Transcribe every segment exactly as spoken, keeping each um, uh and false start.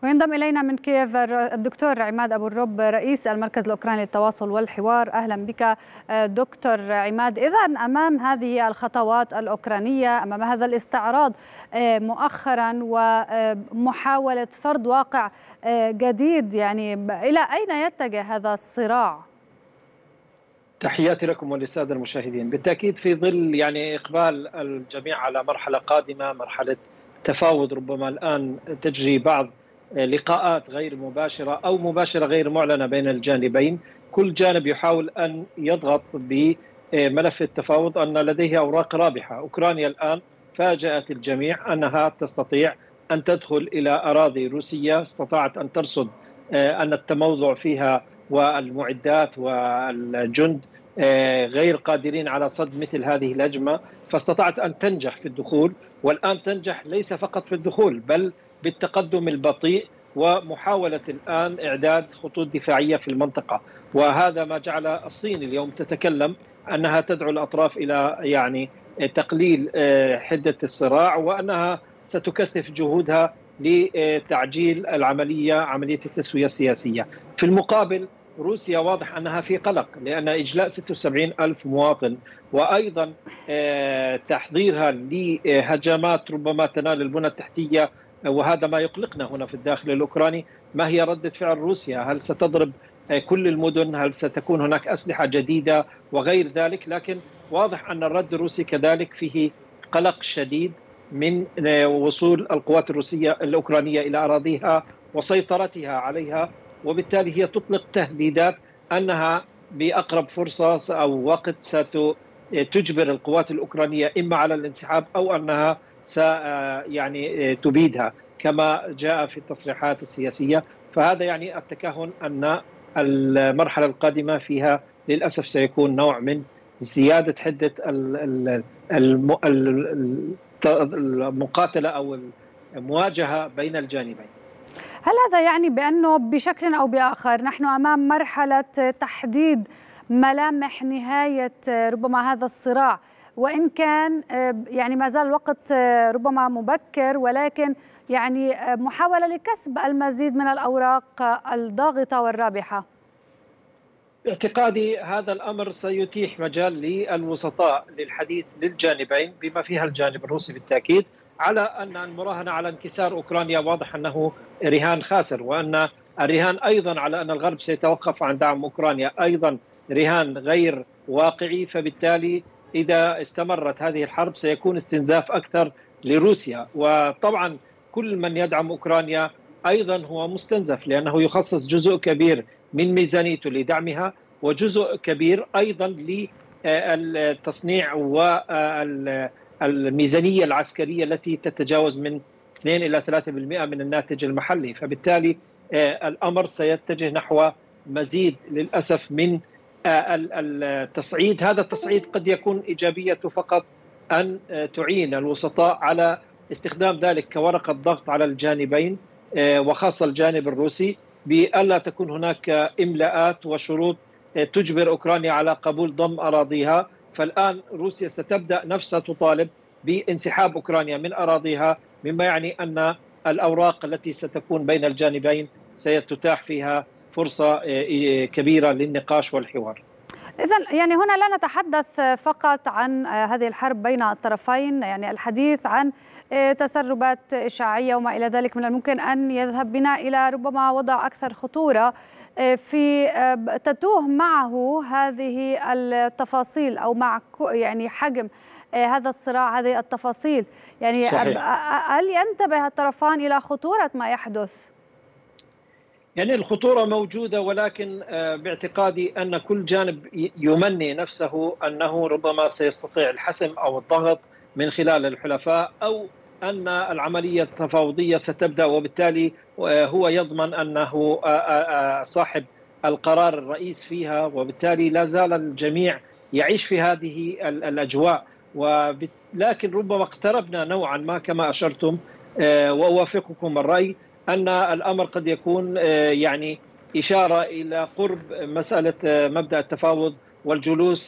وينضم إلينا من كييف الدكتور عماد أبو الرب رئيس المركز الأوكراني للتواصل والحوار. أهلا بك دكتور عماد. إذن أمام هذه الخطوات الأوكرانية، أمام هذا الاستعراض مؤخرا ومحاولة فرض واقع جديد، يعني إلى أين يتجه هذا الصراع؟ تحياتي لكم وللسادة المشاهدين. بالتأكيد في ظل يعني إقبال الجميع على مرحلة قادمة، مرحلة تفاوض ربما الآن تجري بعض لقاءات غير مباشرة أو مباشرة غير معلنة بين الجانبين. كل جانب يحاول أن يضغط بملف التفاوض أن لديه أوراق رابحة. أوكرانيا الآن فاجأت الجميع أنها تستطيع أن تدخل إلى أراضي روسية، استطاعت أن ترصد أن التموضع فيها والمعدات والجند غير قادرين على صد مثل هذه الهجمة، فاستطاعت أن تنجح في الدخول. والآن تنجح ليس فقط في الدخول بل بالتقدم البطيء ومحاولة الآن إعداد خطوط دفاعية في المنطقة. وهذا ما جعل الصين اليوم تتكلم أنها تدعو الأطراف إلى يعني تقليل حدة الصراع، وأنها ستكثف جهودها لتعجيل العملية، عملية التسوية السياسية. في المقابل روسيا واضح أنها في قلق، لأن إجلاء ستة وسبعين ألف مواطن وأيضا تحضيرها لهجمات ربما تنال البنى التحتية، وهذا ما يقلقنا هنا في الداخل الأوكراني. ما هي ردة فعل روسيا؟ هل ستضرب كل المدن؟ هل ستكون هناك أسلحة جديدة وغير ذلك؟ لكن واضح أن الرد الروسي كذلك فيه قلق شديد من وصول القوات الروسية الأوكرانية إلى أراضيها وسيطرتها عليها، وبالتالي هي تطلق تهديدات أنها بأقرب فرصة أو وقت ستجبر القوات الأوكرانية إما على الانسحاب أو أنها س يعني تبيدها كما جاء في التصريحات السياسية. فهذا يعني التكهن أن المرحلة القادمة فيها للأسف سيكون نوع من زيادة حدة المقاتلة أو المواجهة بين الجانبين. هل هذا يعني بأنه بشكل أو بآخر نحن أمام مرحلة تحديد ملامح نهاية ربما هذا الصراع، وإن كان يعني ما زال الوقت ربما مبكر، ولكن يعني محاولة لكسب المزيد من الأوراق الضاغطة والرابحة؟ باعتقادي هذا الأمر سيتيح مجال للوسطاء للحديث للجانبين بما فيها الجانب الروسي بالتأكيد، على أن المراهنة على انكسار أوكرانيا واضح أنه رهان خاسر، وأن الرهان أيضا على أن الغرب سيتوقف عن دعم أوكرانيا أيضا رهان غير واقعي. فبالتالي إذا استمرت هذه الحرب سيكون استنزاف أكثر لروسيا، وطبعا كل من يدعم أوكرانيا أيضا هو مستنزف، لأنه يخصص جزء كبير من ميزانيته لدعمها وجزء كبير أيضا للتصنيع والميزانية العسكرية التي تتجاوز من اثنين إلى ثلاثة بالمئة من الناتج المحلي. فبالتالي الأمر سيتجه نحو مزيد للأسف من التصعيد. هذا التصعيد قد يكون إيجابيته فقط أن تعين الوسطاء على استخدام ذلك كورقة ضغط على الجانبين وخاصة الجانب الروسي، بألا تكون هناك إملاءات وشروط تجبر أوكرانيا على قبول ضم أراضيها. فالآن روسيا ستبدأ نفسها تطالب بانسحاب أوكرانيا من أراضيها، مما يعني أن الأوراق التي ستكون بين الجانبين سيتتاح فيها فرصة كبيرة للنقاش والحوار. إذن يعني هنا لا نتحدث فقط عن هذه الحرب بين الطرفين، يعني الحديث عن تسربات إشعاعية وما إلى ذلك من الممكن أن يذهب بنا إلى ربما وضع أكثر خطورة في تتوه معه هذه التفاصيل أو مع يعني حجم هذا الصراع، هذه التفاصيل. يعني صحيح. هل ينتبه الطرفان إلى خطورة ما يحدث؟ يعني الخطورة موجودة، ولكن باعتقادي أن كل جانب يمني نفسه أنه ربما سيستطيع الحسم أو الضغط من خلال الحلفاء، أو أن العملية التفاوضية ستبدأ وبالتالي هو يضمن أنه صاحب القرار الرئيس فيها، وبالتالي لا زال الجميع يعيش في هذه الأجواء. ولكن ربما اقتربنا نوعا ما كما أشرتم، وأوافقكم الرأي أن الأمر قد يكون يعني إشارة إلى قرب مسألة مبدأ التفاوض والجلوس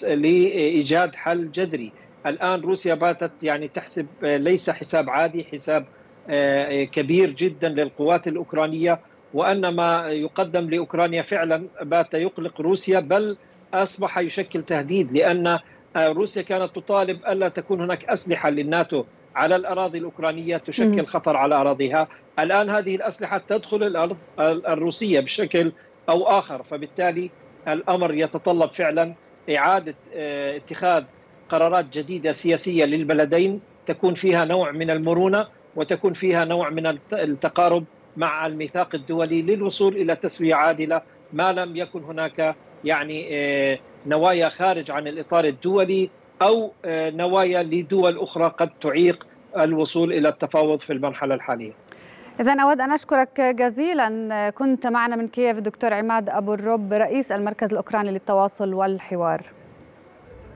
لإيجاد حل جذري. الآن روسيا باتت يعني تحسب ليس حساب عادي، حساب كبير جدا للقوات الأوكرانية، وأن ما يقدم لأوكرانيا فعلا بات يقلق روسيا، بل أصبح يشكل تهديد، لأن روسيا كانت تطالب ألا تكون هناك أسلحة للناتو على الأراضي الأوكرانية تشكل خطر على أراضيها. الآن هذه الأسلحة تدخل الأرض الروسية بشكل أو آخر، فبالتالي الأمر يتطلب فعلا إعادة اتخاذ قرارات جديدة سياسية للبلدين تكون فيها نوع من المرونة وتكون فيها نوع من التقارب مع الميثاق الدولي للوصول إلى تسوية عادلة، ما لم يكن هناك يعني نوايا خارج عن الإطار الدولي أو نوايا لدول أخرى قد تعيق الوصول إلى التفاوض في المرحلة الحالية. إذن أود أن أشكرك جزيلا، كنت معنا من كييف الدكتور عماد أبو الرب رئيس المركز الأوكراني للتواصل والحوار.